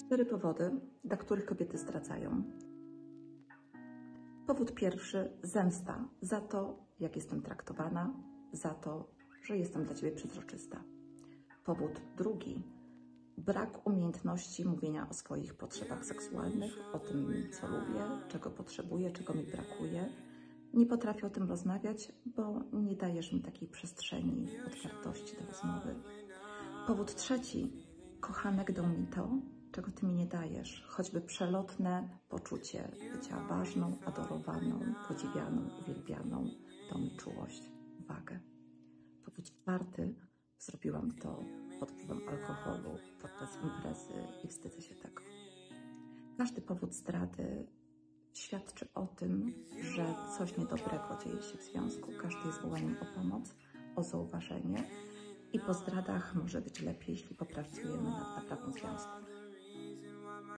4 powody, dla których kobiety zdradzają. Powód pierwszy: zemsta za to, jak jestem traktowana, za to, że jestem dla Ciebie przezroczysta. Powód drugi: brak umiejętności mówienia o swoich potrzebach seksualnych, o tym, co lubię, czego potrzebuję, czego mi brakuje. Nie potrafię o tym rozmawiać, bo nie dajesz mi takiej przestrzeni, otwartości do rozmowy. Powód trzeci: kochanek, dał mi to, czego Ty mi nie dajesz, choćby przelotne poczucie bycia ważną, adorowaną, podziwianą, uwielbianą, dał mi czułość, uwagę. Powód czwarty: zrobiłam to pod wpływem alkoholu, podczas imprezy i wstydzę się tego. Każdy powód zdrady świadczy o tym, że coś niedobrego dzieje się w związku. Każdy jest wołaniem o pomoc, o zauważenie i po zdradach może być lepiej, jeśli popracujemy nad naprawą związku.